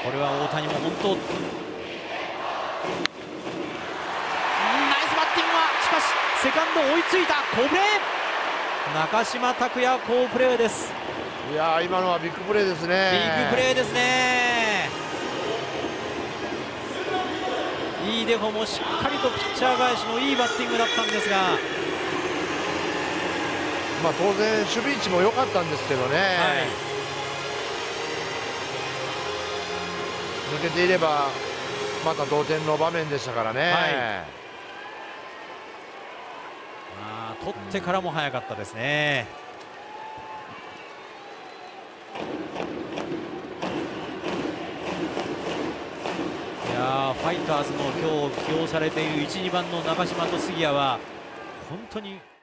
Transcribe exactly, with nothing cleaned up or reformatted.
これは大谷も本当、ナイスバッティングは、しかしセカンド追いついた、好プレー、中島拓也、好プレーです。 いやー、今のはビッグプレーですね。 ビッグプレーですね。いいデフォもしっかりとピッチャー返しのいいバッティングだったんですが、 まあ当然守備位置も良かったんですけどね、はい、抜けていればまた同点の場面でしたからね。はい、 あ取ってからも早かったですね。いやファイターズの今日起用されているいち、にばんの中島と杉谷は本当に